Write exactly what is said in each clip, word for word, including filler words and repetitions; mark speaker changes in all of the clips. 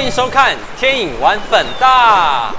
Speaker 1: 迎收看《天影玩粉大》。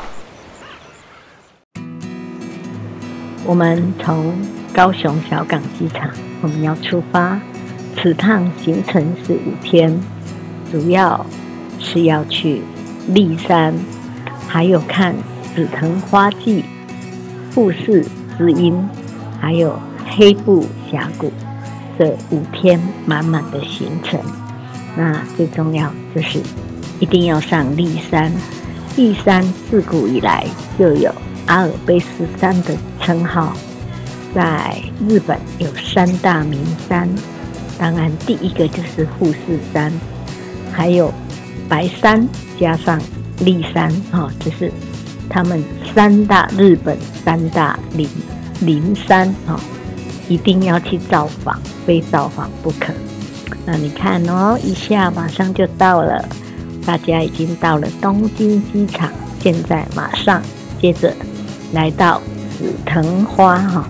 Speaker 2: 我们从高雄小港机场，我们要出发。此趟行程是五天，主要是要去骊山，还有看紫藤花季、富士之音，还有黑布峡谷。这五天满满的行程，那最重要就是一定要上骊山。骊山自古以来就有阿尔卑斯山的称号，在日本有三大名山，当然第一个就是富士山，还有白山加上骊山，哦，这是他们三大日本三大灵灵山，哦，一定要去造访，非造访不可。那你看哦，一下马上就到了，大家已经到了东京机场，现在马上接着来到紫藤花哈，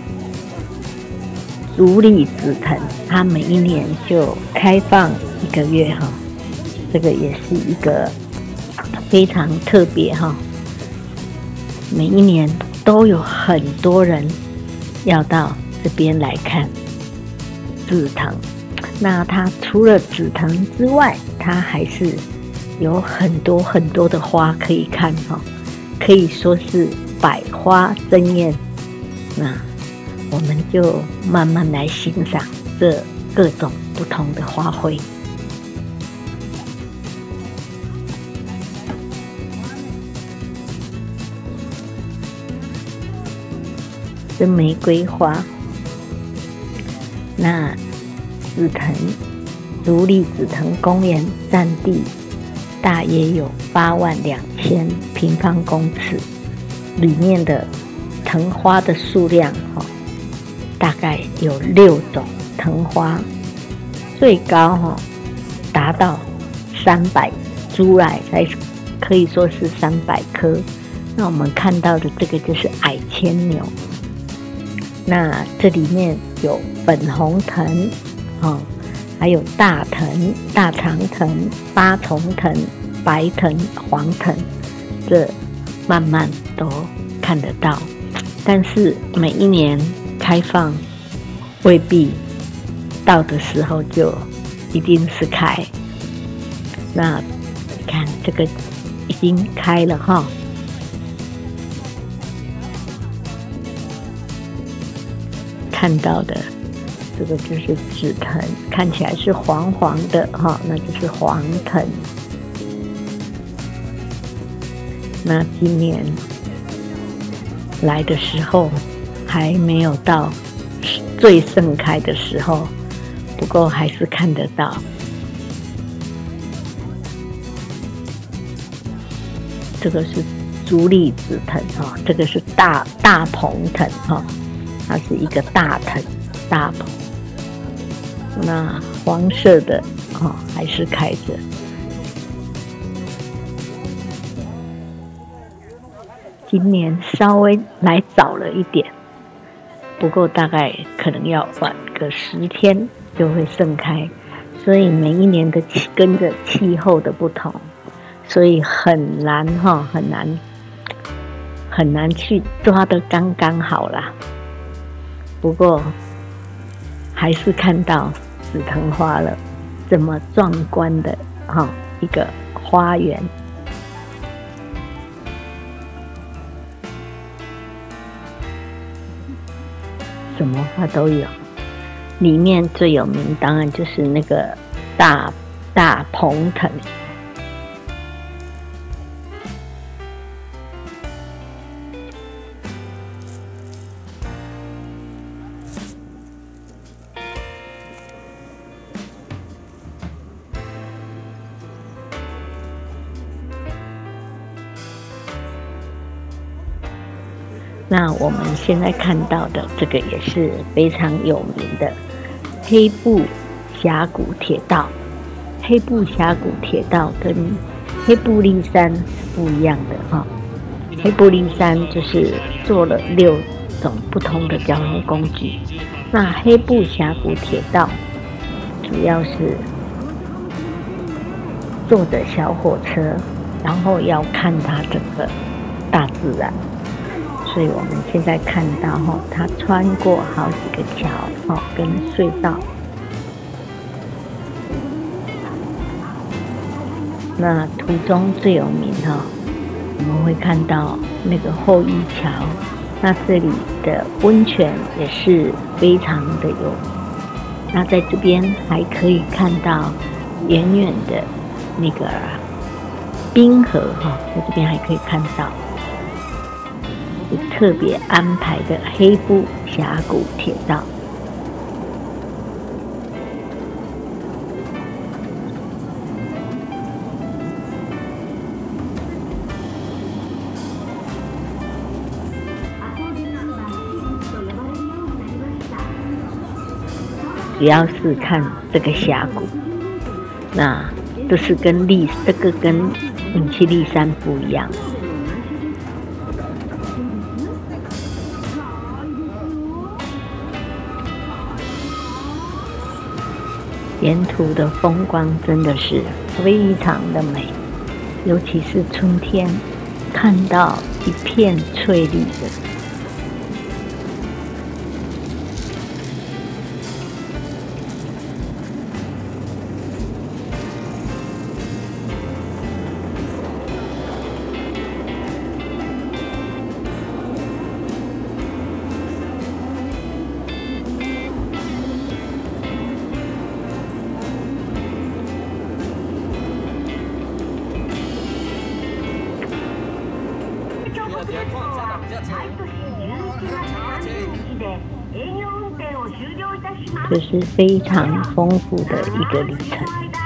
Speaker 2: 竹里紫藤，它每一年就开放一个月哈，这个也是一个非常特别哈，每一年都有很多人要到这边来看紫藤。那它除了紫藤之外，它还是有很多很多的花可以看哈，可以说是百花争艳。那我们就慢慢来欣赏这各种不同的花卉。这玫瑰花，那紫藤竹里紫藤公园占地大约有八万两千平方公尺，里面的藤花的数量，哦，大概有六种藤花，最高，哦，达到三百株来，才可以说是三百棵。那我们看到的这个就是矮牵牛，那这里面有粉红藤，哦，还有大藤、大长藤、八重藤、白藤、黄藤，这慢慢都看得到。但是每一年开放未必到的时候就一定是开。那你看这个已经开了哈，看到的这个就是紫藤，看起来是黄黄的哈，那就是黄藤。那今年来的时候还没有到最盛开的时候，不过还是看得到。这个是竹里紫藤哈，这个是大大蓬藤哈，它是一个大藤大蓬。那黄色的，哦，还是开着。今年稍微来早了一点，不过大概可能要晚个十天就会盛开，所以每一年的气跟着气候的不同，所以很难哈，很难很难去抓得刚刚好啦。不过还是看到紫藤花了，这么壮观的哈一个花园。什么花都有，里面最有名当然就是那个大大蓬藤。那我们现在看到的这个也是非常有名的黑布峡谷铁道。黑布峡谷铁道跟黑布骊山是不一样的哈，黑布骊山就是做了六种不同的交通工具，那黑布峡谷铁道主要是坐着小火车，然后要看它整个大自然。所以我们现在看到哈，它穿过好几个桥哦，跟隧道。那途中最有名哈，我们会看到那个后一桥，那这里的温泉也是非常的有名。那在这边还可以看到远远的那个冰河哈，在这边还可以看到。特别安排的黑布峡谷铁道，只要是看这个峡谷，那都是跟立这个跟隐气立山不一样。沿途的风光真的是非常的美，尤其是春天，看到一片翠绿的。这是非常丰富的一个旅程。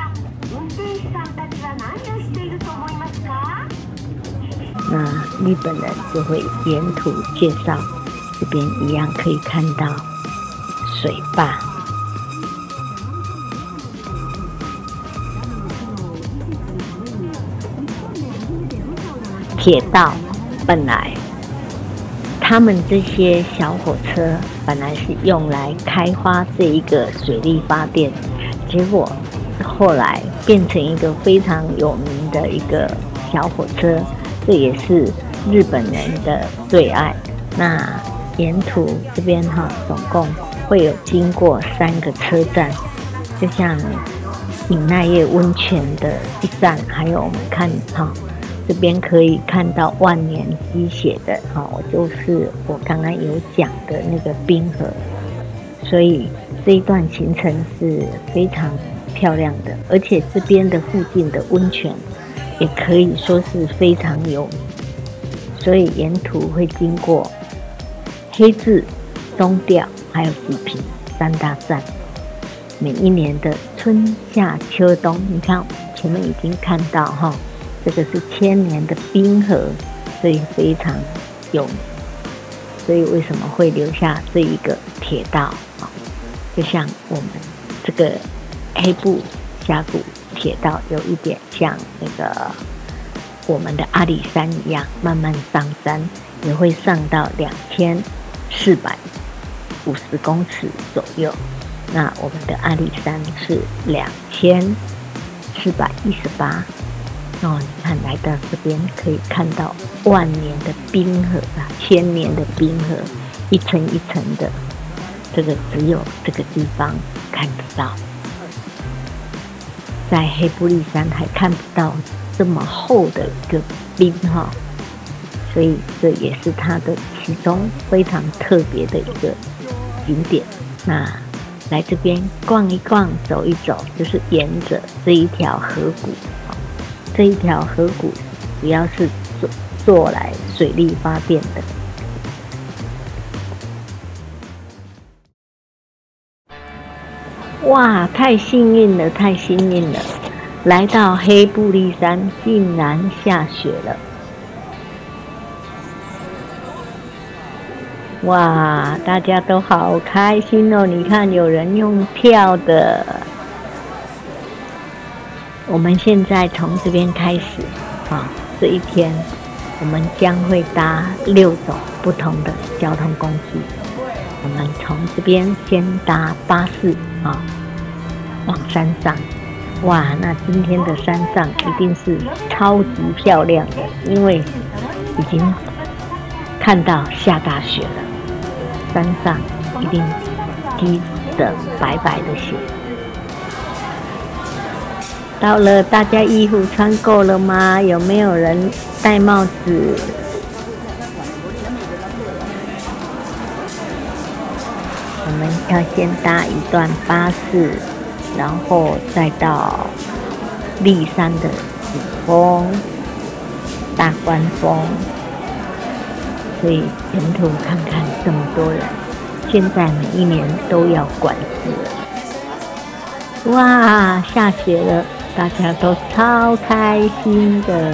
Speaker 2: 那日本人就会沿途介绍，这边一样可以看到水坝。铁道本来他们这些小火车本来是用来开发这一个水力发电，结果后来变成一个非常有名的一个小火车，这也是日本人的最爱。那沿途这边哈，总共会有经过三个车站，就像隐奈叶温泉的一站，还有我们看哈。这边可以看到万年积雪的哦，就是我刚刚有讲的那个冰河，所以这一段行程是非常漂亮的，而且这边的附近的温泉也可以说是非常有名，所以沿途会经过黑字、东调还有吉平三大站。每一年的春夏秋冬，你看前面已经看到哈。这个是千年的冰河，所以非常有名。所以为什么会留下这一个铁道啊？就像我们这个黑布峡谷铁道，有一点像那个我们的阿里山一样，慢慢上山，也会上到两千四百五十公尺左右。那我们的阿里山是两千四百一十八。哦，你看来到这边可以看到万年的冰河啊，千年的冰河，一层一层的，这个只有这个地方看得到，在黑布利山还看不到这么厚的一个冰哈，所以这也是它的其中非常特别的一个景点。那来这边逛一逛，走一走，就是沿着这一条河谷。这一条河谷主要是做做来水力发电的。哇，太幸运了，太幸运了！来到黑布利山，竟然下雪了。哇，大家都好开心哦！你看，有人用跳的。我们现在从这边开始啊，这一天我们将会搭六种不同的交通工具。我们从这边先搭巴士啊，往山上， 哇，那今天的山上一定是超级漂亮的，因为已经看到下大雪了，山上一定积着白白的雪。到了，大家衣服穿够了吗？有没有人戴帽子？我们要先搭一段巴士，然后再到立山的主峰、大关峰。所以沿途看看这么多人，现在每一年都要管制了。哇，下雪了，大家都超开心的。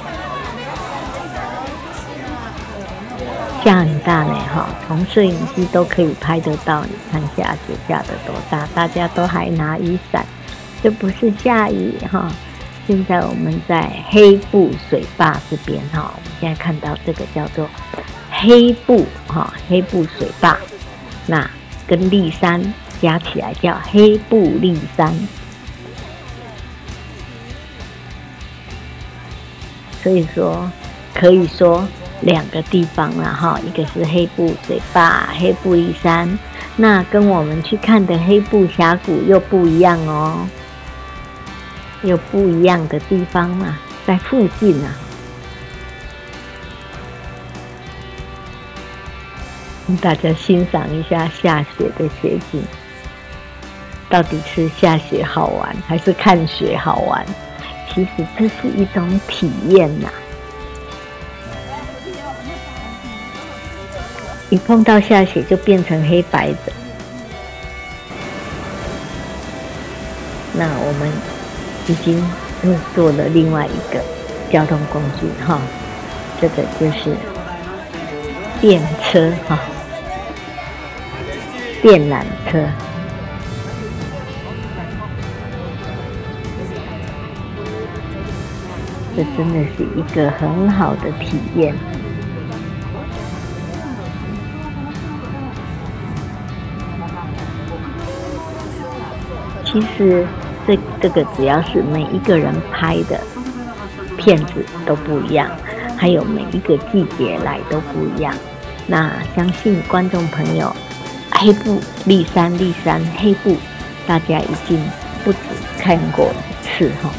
Speaker 2: 下很大呢哈，从摄影机都可以拍得到。你看下雪下得多大，大家都还拿雨伞，这不是下雨哈。现在我们在黑布水坝这边哈，我们现在看到这个叫做黑布哈，黑布水坝，那跟立山加起来叫黑布立山。所以说，可以说两个地方啦哈，一个是黑布水坝、黑布立山，那跟我们去看的黑布峡谷又不一样哦，有不一样的地方嘛，在附近啊。大家欣赏一下下雪的雪景，到底是下雪好玩还是看雪好玩？其实这是一种体验呐、啊。一碰到下雪就变成黑白的。那我们已经又做了另外一个交通工具哈，这个就是电车哈，电缆车。这真的是一个很好的体验。其实这这个只要是每一个人拍的片子都不一样，还有每一个季节来都不一样。那相信观众朋友，黑布立山、立山黑布，大家已经不止看过一次哈。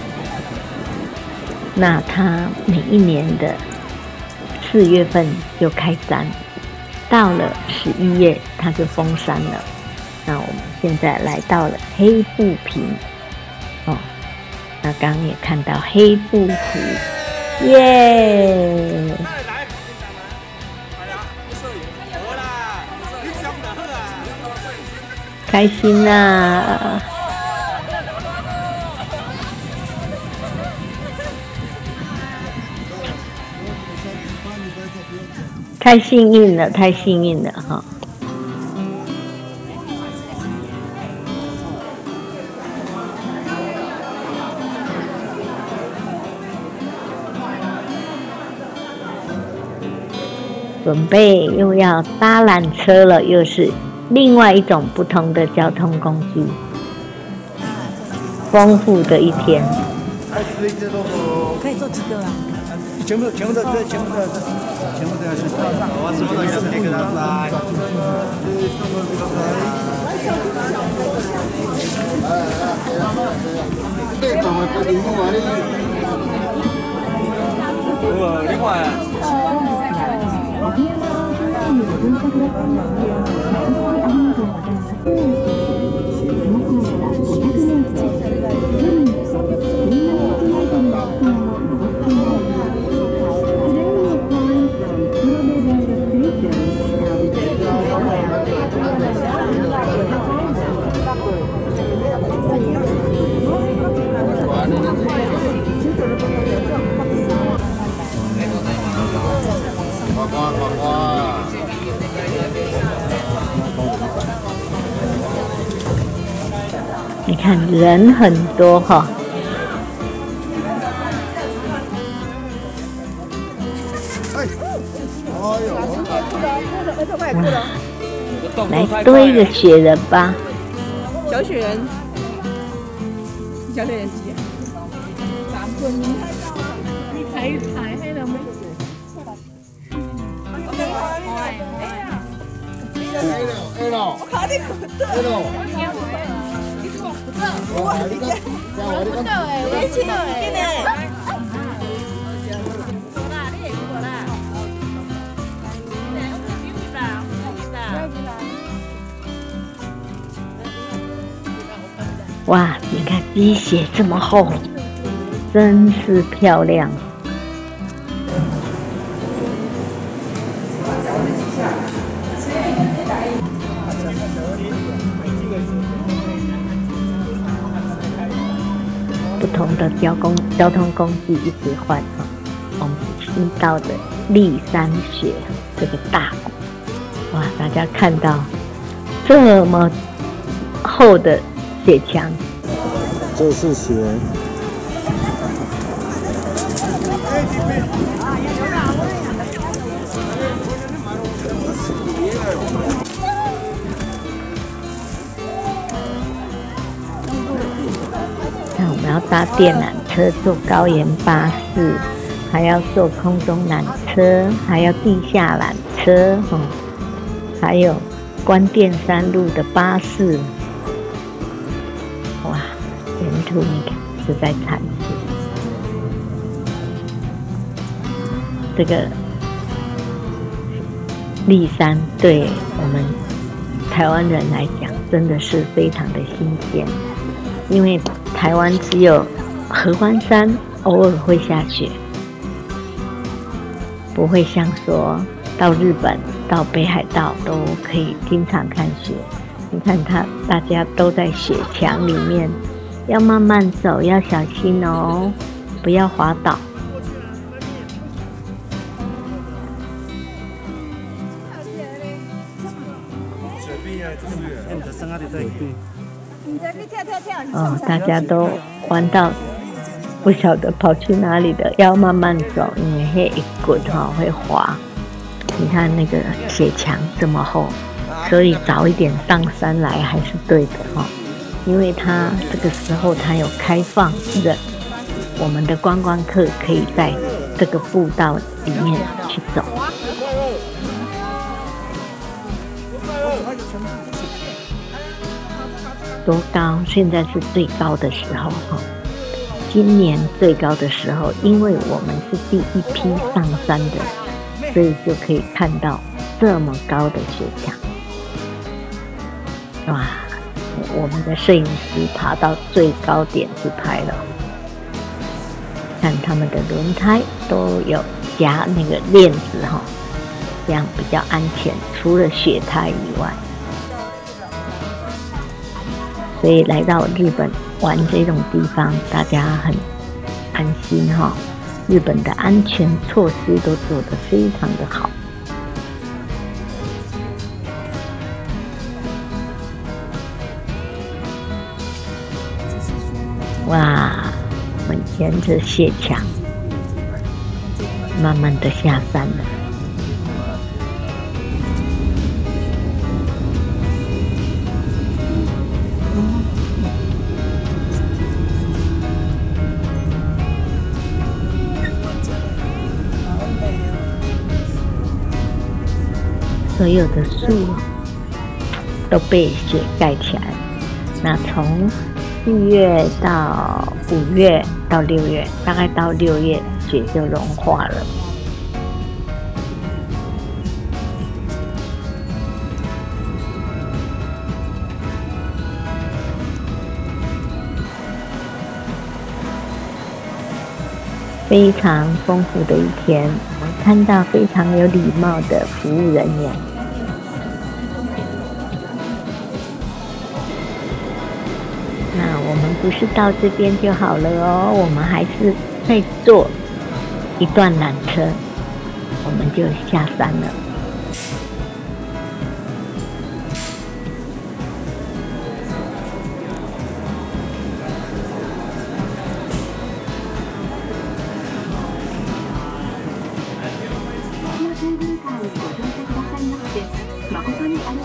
Speaker 2: 那它每一年的四月份就开山，到了十一月它就封山了。那我们现在来到了黑布坪哦，那刚刚也看到黑布湖，耶！开心啊！太幸运了，太幸运了哈！准备又要搭缆车了，又是另外一种不同的交通工具，丰富的一天。
Speaker 3: 可以做几个啊？
Speaker 4: 全部全部都这全部都全部都要是。我什么都要给他来。对，我们不另外的。我另外。
Speaker 2: 你看人很多哈，哇，来多一个雪人吧。
Speaker 3: 小雪人， 少年时，三分你睇睇喺度咩？
Speaker 4: 哎喽，我卡你不得，哎喽，你说不得，我你讲，我不得哎，我不得哎。多啦，你也多啦。
Speaker 2: 哇，你看鸡血这么厚，真是漂亮。不同的交工交通工具一直换哈，我们新到的立山雪这个大谷，哇，大家看到这么厚的雪墙，
Speaker 4: 这是雪。
Speaker 2: 那我们要搭电缆车，坐高原巴士，还要坐空中缆车，还要地下缆车，哦，还有关电山路的巴士。哇，沿途你看实在惨死。这个立山对我们台湾人来讲，真的是非常的新鲜，因为台湾只有合欢山偶尔会下雪，不会像说到日本、到北海道都可以经常看雪。你看它，大家都在雪墙里面，要慢慢走，要小心哦，不要滑倒。哦，大家都玩到不晓得跑去哪里的，要慢慢走，因为那一滚哈会滑。你看那个雪墙这么厚，所以早一点上山来还是对的哈，因为它这个时候它有开放的，我们的观光客可以在这个步道里面去走。多高？现在是最高的时候哈，今年最高的时候，因为我们是第一批上山的，所以就可以看到这么高的雪墙。哇！我们的摄影师爬到最高点去拍了，看他们的轮胎都有夹那个链子哈，这样比较安全，除了雪胎以外。所以来到日本玩这种地方，大家很安心哈。日本的安全措施都做得非常的好。哇，我们沿着雪墙慢慢的下山了。所有的树都被雪盖起来了。那从四月到五月到六月，大概到六月雪就融化了。非常丰富的一天，我们看到非常有礼貌的服务人员。那我们不是到这边就好了哦，我们还是再坐一段缆车，我们就下山了。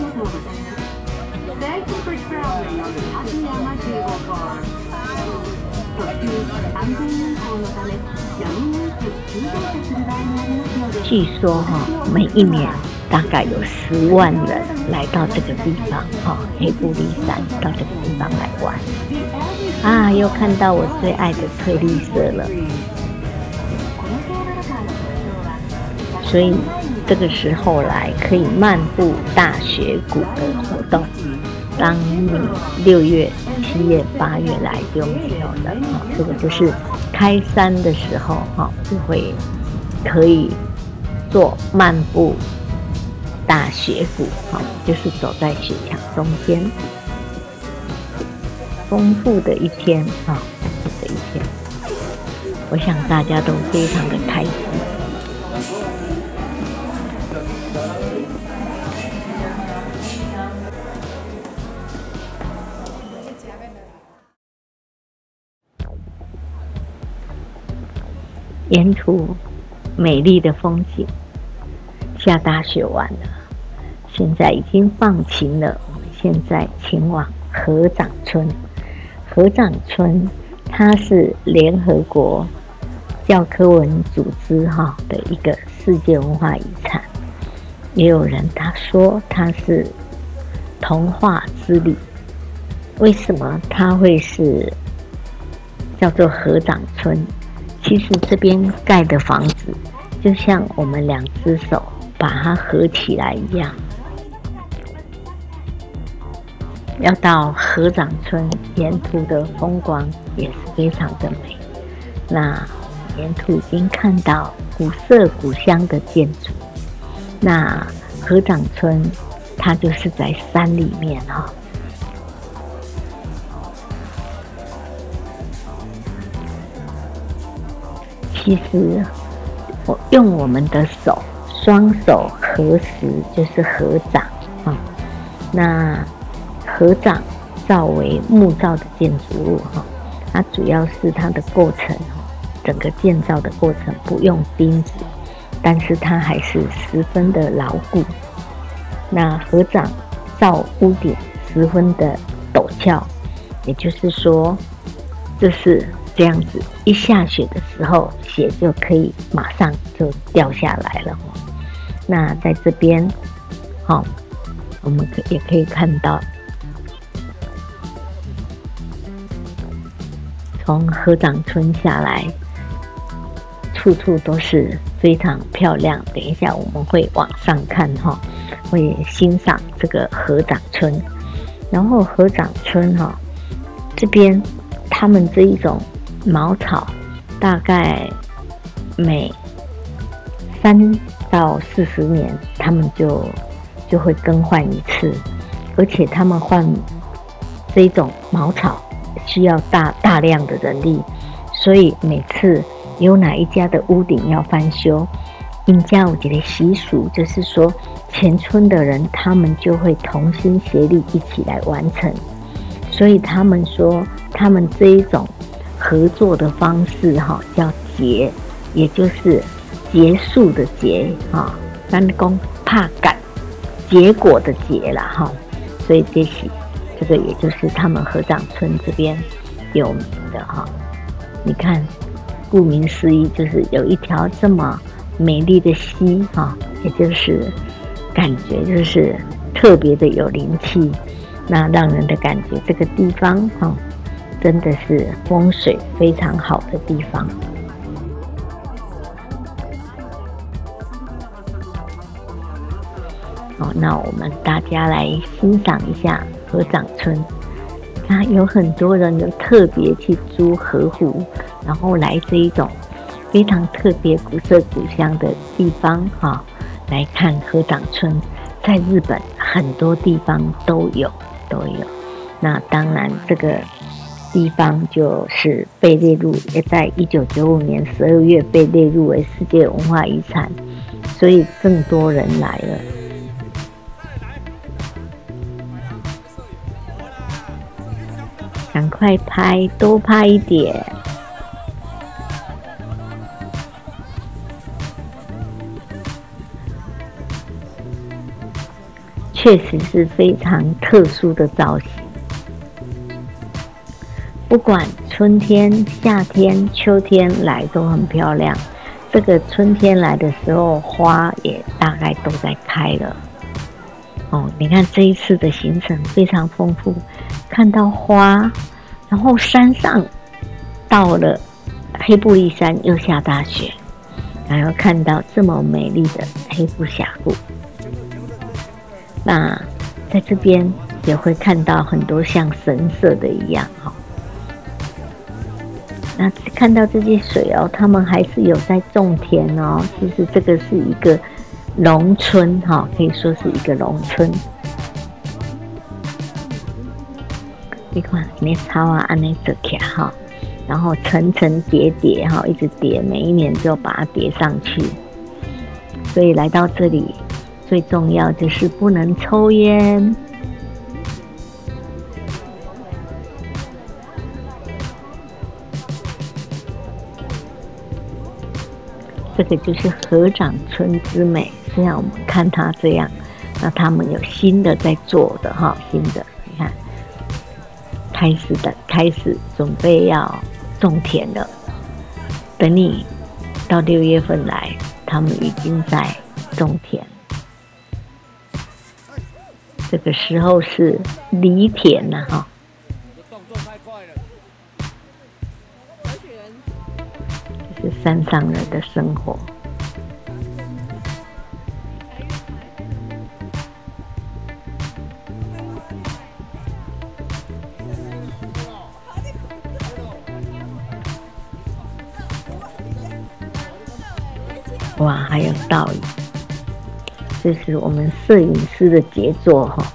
Speaker 5: Thank you for traveling on the Tateyama Cable Car.
Speaker 2: 据说哈、哦，每一年大概有十万人来到这个地方，哈、哦，黑布利山到这个地方来玩。啊，又看到我最爱的翠绿色了。所以这个时候来可以漫步大雪谷的活动。当你六月、七月、八月来就没有了，哈、哦，这个就是开山的时候，哈、哦，就会可以做漫步大雪谷，哈、哦，就是走在雪墙中间，丰富的一天，哈、哦，丰富的一天，我想大家都非常的开心。沿途美丽的风景，下大雪完了，现在已经放晴了。我们现在前往合掌村。合掌村它是联合国教科文组织哈的一个世界文化遗产，也有人他说它是童话之里。为什么它会是叫做合掌村？其实这边盖的房子就像我们两只手把它合起来一样。要到合掌村，沿途的风光也是非常的美。那沿途已经看到古色古香的建筑。那合掌村它就是在山里面哈、哦。其实，我用我们的手，双手合十就是合掌啊。那合掌造为木造的建筑物哈，它主要是它的过程，整个建造的过程不用钉子，但是它还是十分的牢固。那合掌造屋顶十分的陡峭，也就是说，这是。这样子，一下雪的时候，雪就可以马上就掉下来了。那在这边，好、哦，我们可也可以看到，从合掌村下来，处处都是非常漂亮。等一下我们会往上看哈、哦，会欣赏这个合掌村。然后合掌村哈、哦，这边他们这一种。茅草大概每三到四十年，他们就就会更换一次，而且他们换这种茅草需要大大量的人力，所以每次有哪一家的屋顶要翻修，因家有一个习俗，就是说前村的人他们就会同心协力一起来完成，所以他们说他们这一种。合作的方式哈叫结，也就是结束的结哈，咱讲怕赶结果的结啦哈，所以这是这个也就是他们合掌村这边有名的哈。你看，顾名思义就是有一条这么美丽的溪哈，也就是感觉就是特别的有灵气，那让人的感觉这个地方哈。真的是风水非常好的地方。哦，那我们大家来欣赏一下合掌村。它有很多人有特别去租河湖，然后来这一种非常特别古色古香的地方哈、哦，来看合掌村。在日本很多地方都有都有。那当然这个。地方就是被列入，也在一九九五年十二月被列入为世界文化遗产，所以更多人来了。赶快拍，多拍一点。确实是非常特殊的造型。 不管春天、夏天、秋天来都很漂亮。这个春天来的时候，花也大概都在开了。哦，你看这一次的行程非常丰富，看到花，然后山上到了黑布利山又下大雪，然后看到这么美丽的黑布峡谷。那在这边也会看到很多像神社的一样哈。那看到这些水哦，他们还是有在种田哦。其实这个是一个农村哈，可以说是一个农村。你看，那草啊，安尼做起来哈，然后层层叠叠哈，一直叠，每一年就把它叠上去。所以来到这里，最重要就是不能抽烟。这个就是合掌村之美。虽然我们看它这样，那他们有新的在做的哈，新的你看，开始的开始准备要种田了。等你到六月份来，他们已经在种田。这个时候是犁田了哈。是山上人的生活。哇，还有倒影，这是我们摄影师的杰作哈。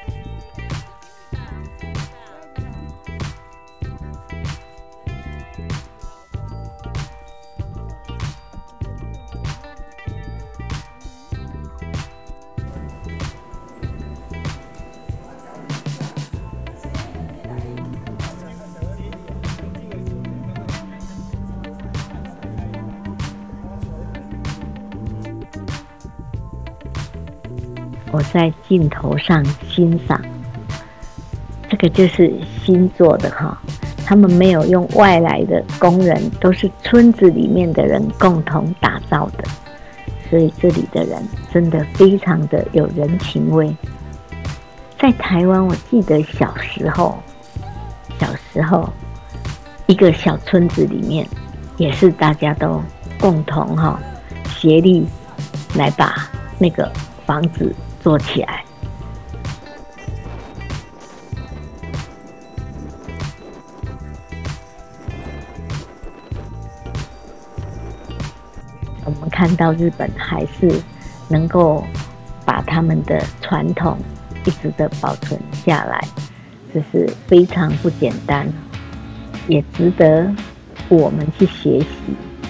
Speaker 2: 我在镜头上欣赏，这个就是新做的哈，他们没有用外来的工人，都是村子里面的人共同打造的，所以这里的人真的非常的有人情味。在台湾，我记得小时候，小时候一个小村子里面，也是大家都共同哈协力来把那个房子做起来。我们看到日本还是能够把他们的传统一直的保存下来，这是非常不简单，也值得我们去学习。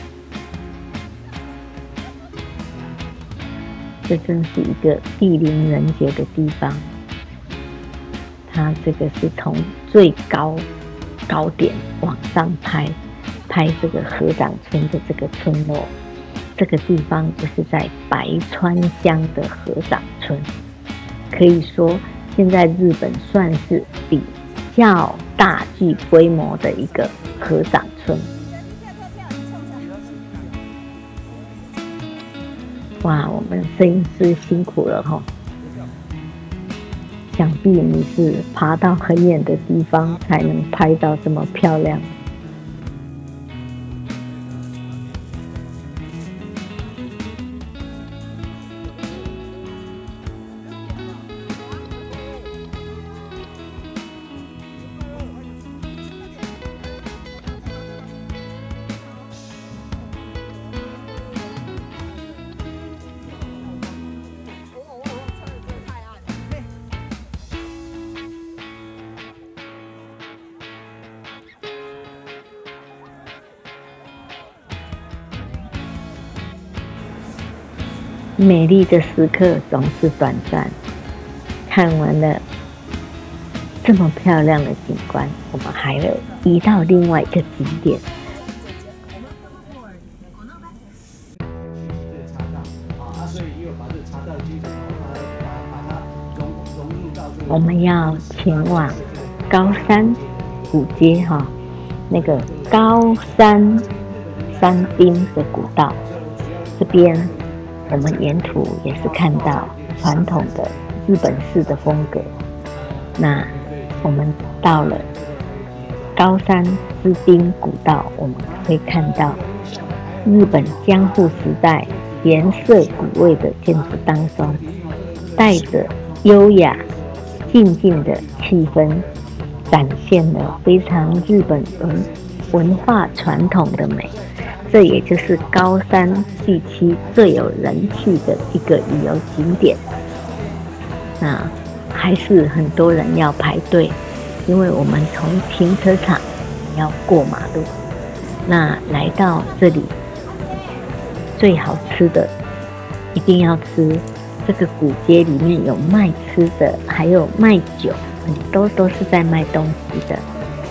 Speaker 2: 这真是一个地灵人杰的地方，它这个是从最高高点往上拍，拍这个合掌村的这个村落。这个地方就是在白川乡的合掌村，可以说现在日本算是比较大具规模的一个合掌村。哇，我们摄影师辛苦了哈！想必你是爬到很远的地方才能拍到这么漂亮。美丽的时刻总是短暂，看完了这么漂亮的景观，我们还要移到另外一个景点。我们要前往高山古街哈， 那个高山山町的古道，这边我们沿途也是看到传统的日本式的风格。那我们到了高山之滨古道，我们可以看到日本江户时代颜色古味的建筑当中，带着优雅静静的气氛，展现了非常日本文文化传统的美。这也就是高山地区最有人气的一个旅游景点。那还是很多人要排队，因为我们从停车场要过马路。那来到这里，最好吃的一定要吃。这个古街里面有卖吃的，还有卖酒，很多都是在卖东西的，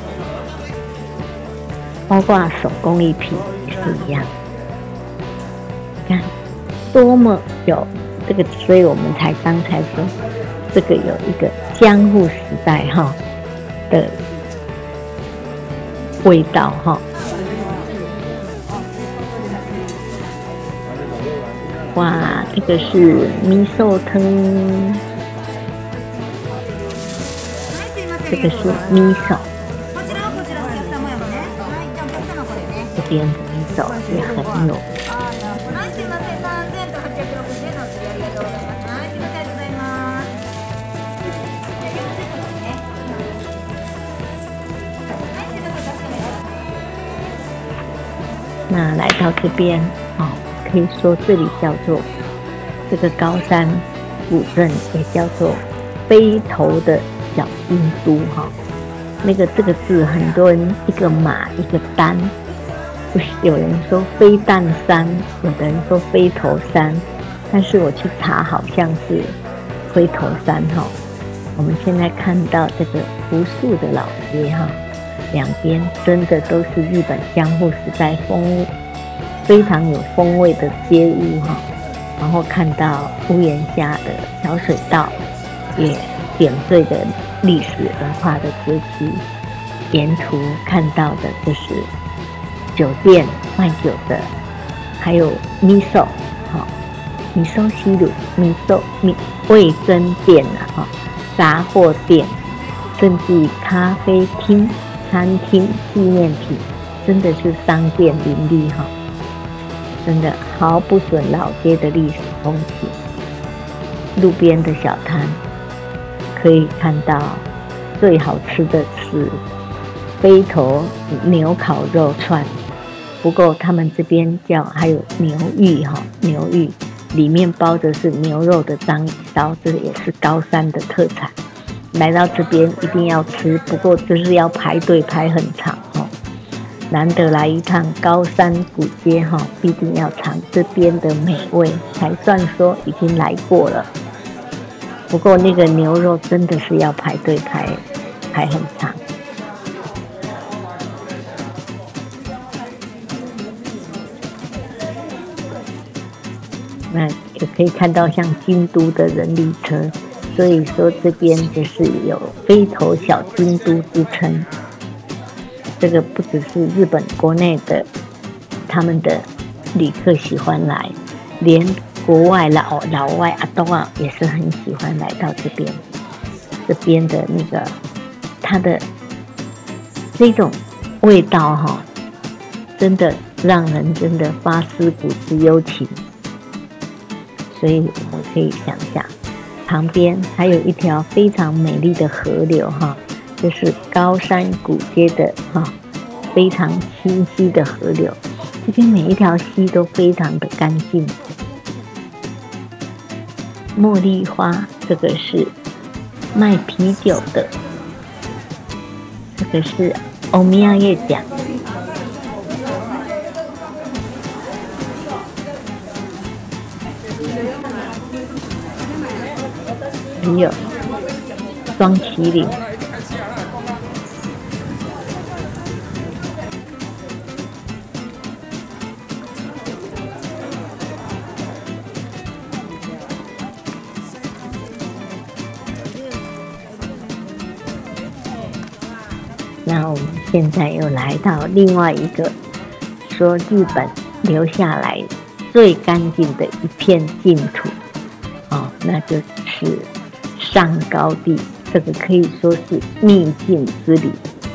Speaker 2: 包括手工艺品也是一样。看多么有这个，所以我们才刚才说这个有一个江户时代哈的味道哈。哇，这个是米寿汤，这个是米寿，这边的米寿也很有。那来到这边哦。可以说这里叫做这个高山古镇，也叫做飞头的小京都哈。那个这个字，很多人一个马一个单，有人说飞蛋山，有的人说飞头山，但是我去查好像是飞头山哈。我们现在看到这个无数的老街哈，两边真的都是日本江户时代风。非常有风味的街屋哈，然后看到屋檐下的小水道，也点缀的历史文化的街区。沿途看到的就是酒店卖酒的，还有米寿哈，米寿西鲁、米寿米味噌店啊哈，杂货店，甚至于咖啡厅、餐厅、纪念品，真的是商店林立哈。真的毫不损老街的历史风情。路边的小摊可以看到最好吃的是飞头牛烤肉串，不过他们这边叫还有牛玉哈，牛玉里面包的是牛肉的章鱼烧，这也是高山的特产。来到这边一定要吃，不过就是要排队排很长哦。难得来一趟高山古街哈，必定要尝这边的美味，才算说已经来过了。不过那个牛肉真的是要排队排排很长。那也可以看到像京都的人力车，所以说这边就是有飞头小京都之称。这个不只是日本国内的他们的旅客喜欢来，连国外老老外阿东啊也是很喜欢来到这边。这边的那个它的这种味道哈，真的让人真的发思古之幽情。所以我们可以想想，旁边还有一条非常美丽的河流哈。这是高山古街的哈、哦，非常清晰的河流，这边每一条溪都非常的干净。茉莉花，这个是卖啤酒的，这个是欧米亚叶奖。还有双麒麟。 那我们现在又来到另外一个说日本留下来最干净的一片净土，哦，那就是上高地，这个可以说是秘境之旅。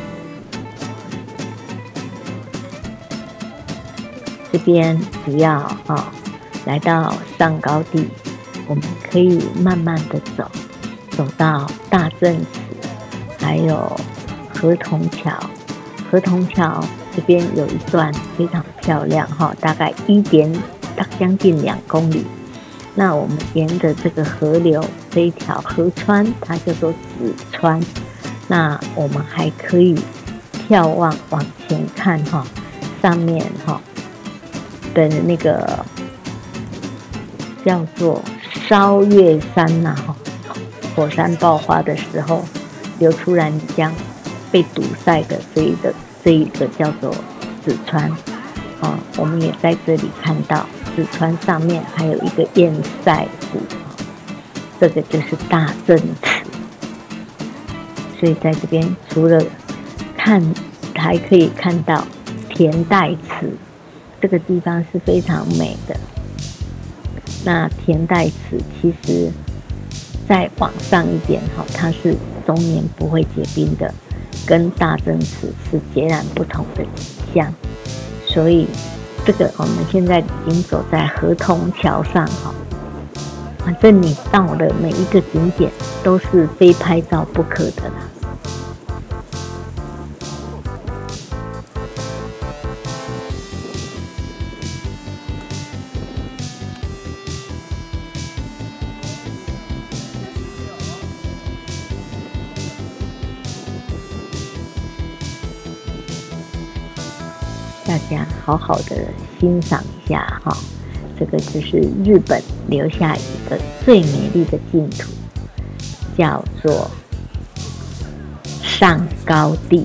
Speaker 2: 这边只要哦来到上高地，我们可以慢慢的走，走到大正祠，还有河童桥。河童桥这边有一段非常漂亮哈，大概一点将近两公里。那我们沿着这个河流这一条河川，它叫做紫川。那我们还可以眺望往前看哈，上面哈的那个叫做烧月山呐、啊、火山爆发的时候流出来浆被堵塞的这一个这一个叫做紫川啊，我们也在这里看到紫川上面还有一个堰塞湖，这个就是大正祠。所以在这边除了看，还可以看到田代祠，这个地方是非常美的。那田代祠其实再往上一点哈，它是终年不会结冰的，跟大正祠是截然不同的景象。所以这个我们现在已经走在河童桥上哈，反正你到了每一个景点都是非拍照不可的啦。大家好好的欣赏一下哈，这个就是日本留下一个最美丽的净土，叫做上高地。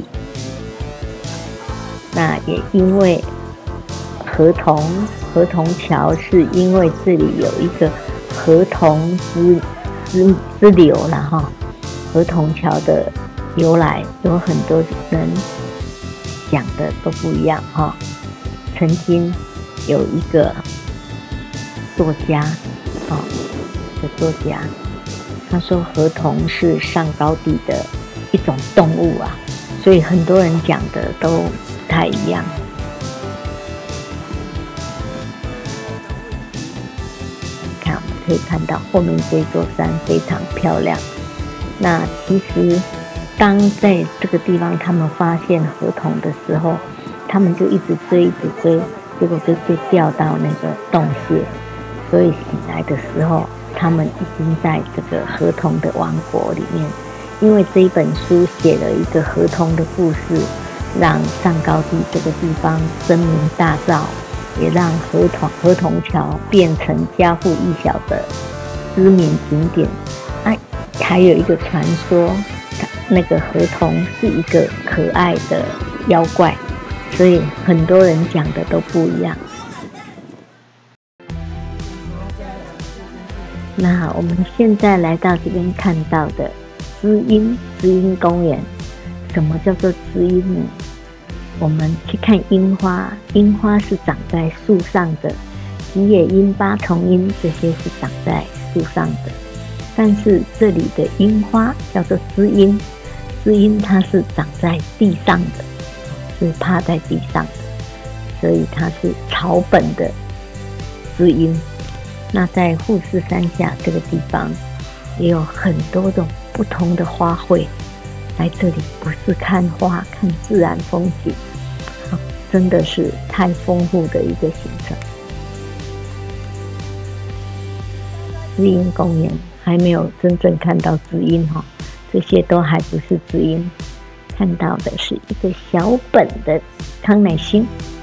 Speaker 2: 那也因为河童河童桥，是因为这里有一个河童之之之流啦哈，河童桥的由来有很多人讲的都不一样哈。曾经有一个作家，哦，的作家，他说河童是上高地的一种动物啊，所以很多人讲的都不太一样。看，我们可以看到后面这座山非常漂亮。那其实当在这个地方他们发现河童的时候，他们就一直追一直追，结果就被掉到那个洞穴，所以醒来的时候他们已经在这个河童的王国里面。因为这一本书写了一个河童的故事，让上高地这个地方声名大噪，也让河童河童桥变成家喻户晓的知名景点。啊，还有一个传说，那个河童是一个可爱的妖怪，所以很多人讲的都不一样。那我们现在来到这边看到的知音知音公园，什么叫做知音呢？我们去看樱花，樱花是长在树上的，吉野樱、八重樱这些是长在树上的，但是这里的樱花叫做知音，知音它是长在地上的，是趴在地上的，所以它是草本的知音。那在富士山下这个地方也有很多种不同的花卉，来这里不是看花看自然风景，真的是太丰富的一个行程。知音公园还没有真正看到知音哈，这些都还不是知音，看到的是一个小本的康乃馨。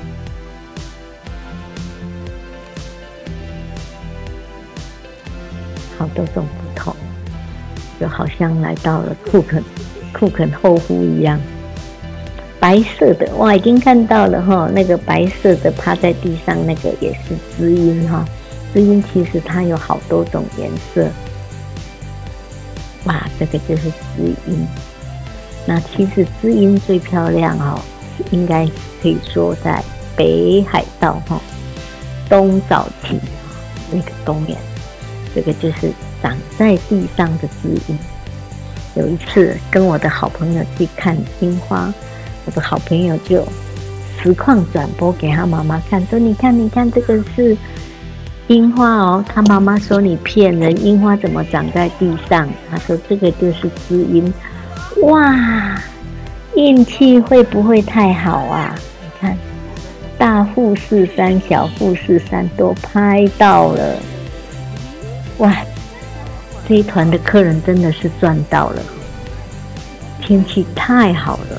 Speaker 2: 好多种不同，就好像来到了库肯库肯后湖一样。白色的，哇，已经看到了哈，那个白色的趴在地上那个也是知音哈。知音其实它有好多种颜色，哇，这个就是知音。 那其实知音最漂亮哦，应该可以说在北海道哈、哦，东早期那个东面，这个就是长在地上的知音。有一次跟我的好朋友去看樱花，我的好朋友就实况转播给他妈妈看，说你看你看这个是樱花哦。他妈妈说你骗人，樱花怎么长在地上？他说这个就是知音。哇，运气会不会太好啊？你看大富士山小富士山都拍到了，哇，这一团的客人真的是赚到了，天气太好了。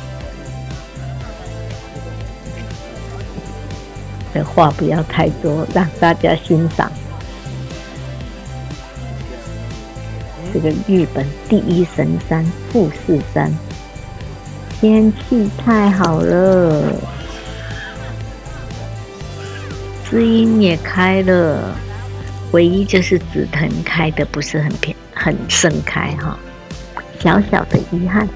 Speaker 2: 这话不要太多，让大家欣赏。这个日本第一神山富士山，天气太好了，知音也开了，唯一就是紫藤开的不是很偏很盛开哈，小小的遗憾。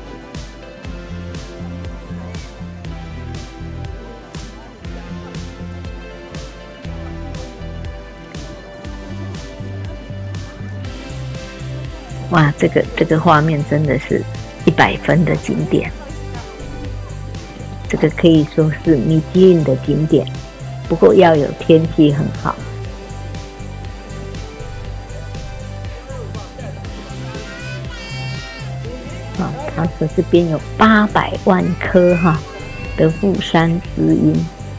Speaker 2: 哇，这个这个画面真的是一百分的景点，这个可以说是米其林的景点，不过要有天气很好。啊，他说这边有八百万棵哈的富山知音。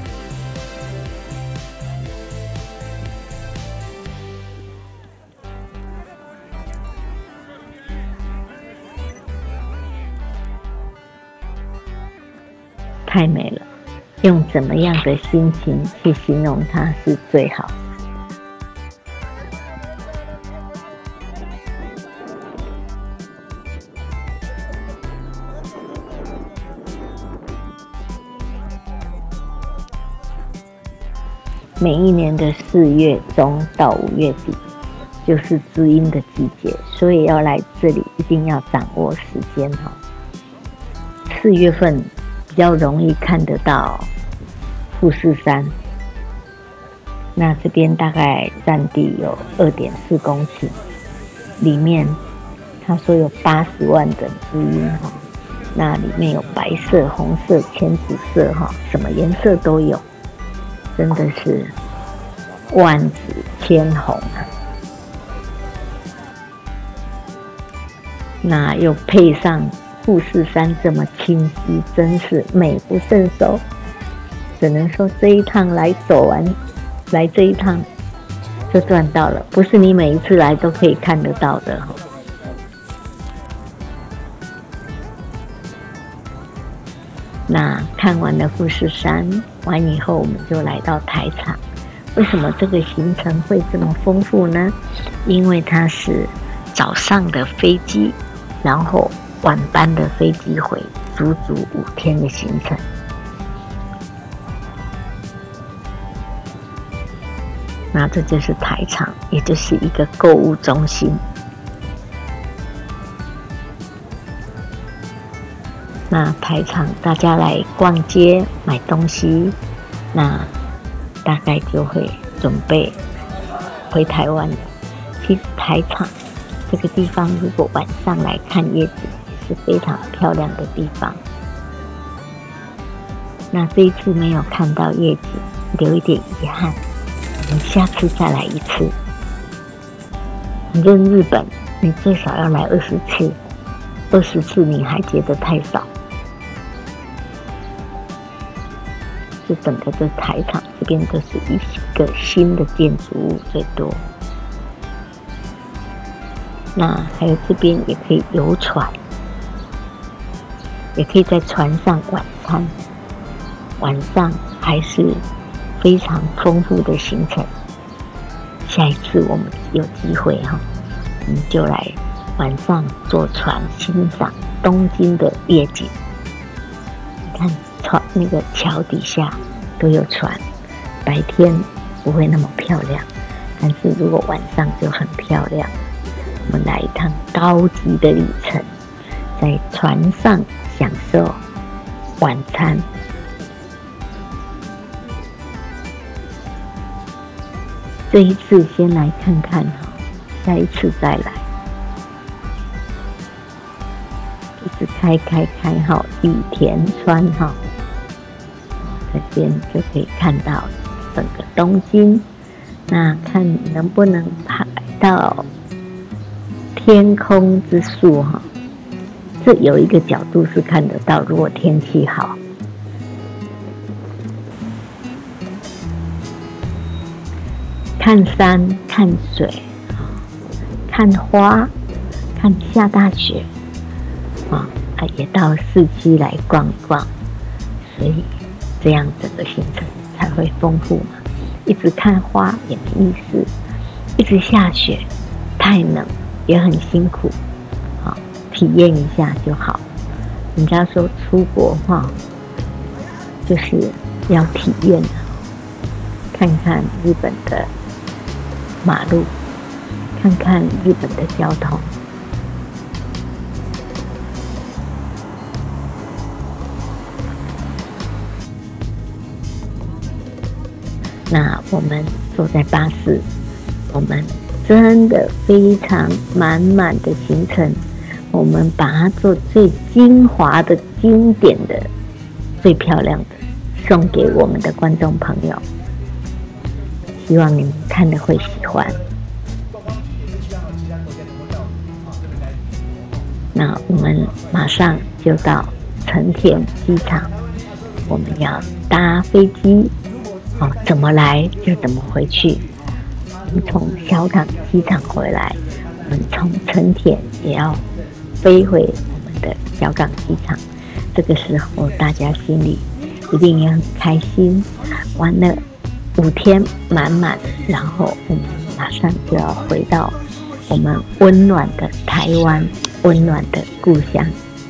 Speaker 2: 太美了，用怎么样的心情去形容它是最好。每一年的四月中到五月底就是知音的季节，所以要来这里一定要掌握时间哈。四月份比较容易看得到富士山，那这边大概占地有 二点四公顷，里面他说有八十万的知音哈，那里面有白色、红色、浅紫色哈，什么颜色都有，真的是万紫千红啊。那又配上富士山这么清晰，真是美不胜收。只能说这一趟来走完，来这一趟就赚到了，不是你每一次来都可以看得到的。那看完了富士山，完以后我们就来到台场。为什么这个行程会这么丰富呢？因为它是早上的飞机，然后晚班的飞机回，足足五天的行程。那这就是台场，也就是一个购物中心。那台场大家来逛街买东西，那大概就会准备回台湾了。其实台场这个地方，如果晚上来看夜景，是非常漂亮的地方。那这一次没有看到夜景，留一点遗憾，我们下次再来一次。反正日本，你最少要来二十次，二十次你还觉得太少。就整个这台场这边都是一个新的建筑物最多。那还有这边也可以游船，也可以在船上晚餐，晚上还是非常丰富的行程。下一次我们有机会哈，我们就来晚上坐船欣赏东京的夜景。你看船那个桥底下都有船，白天不会那么漂亮，但是如果晚上就很漂亮。我们来一趟高级的旅程， 在船上享受晚餐。这一次先来看看哈，下一次再来。一直开开开哈，羽田川哈，这边就可以看到整个东京。那看能不能拍到天空之树哈，这有一个角度是看得到，如果天气好。看山看水，看花，看下大雪啊，也到市区来逛逛，所以这样整个行程才会丰富嘛。一直看花也没意思，一直下雪太冷也很辛苦，好，体验一下就好。人家说出国哈，就是要体验的，看看日本的马路，看看日本的交通。那我们坐在巴士，我们真的非常满满的行程，我们把它做最精华的、经典的、最漂亮的，送给我们的观众朋友。希望你们看了会喜欢。那我们马上就到成田机场，我们要搭飞机。哦，怎么来就怎么回去。我们从小港机场回来，我们从成田也要飞回我们的小港机场。这个时候，大家心里一定也很开心。玩了五天满满，然后我们马上就要回到我们温暖的台湾，温暖的故乡。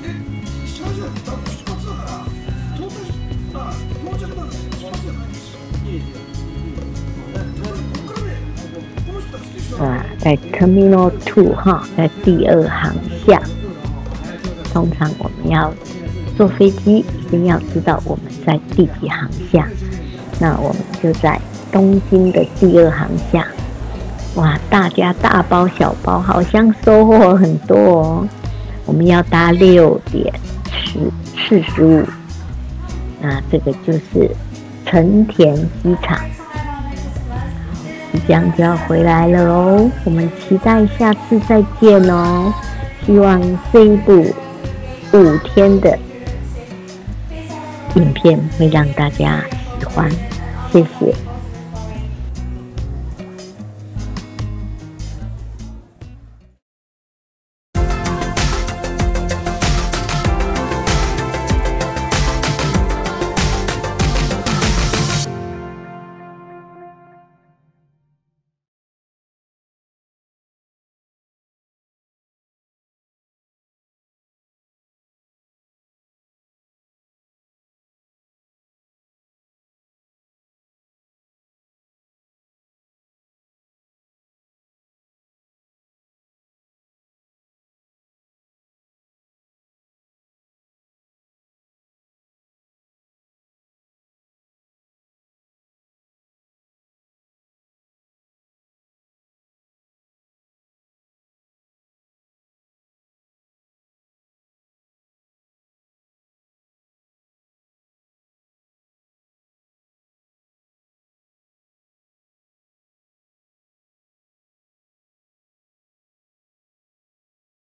Speaker 2: 啊，在 Terminal Two 哈，在第二航厦。通常我们要坐飞机，一定要知道我们在第几航厦。那我们就在东京的第二航厦。哇，大家大包小包，好像收获很多哦。我们要搭六点十四十五，那这个就是成田机场。即将就要回来了哦，我们期待下次再见哦。希望这一部五天的影片会让大家喜欢，谢谢。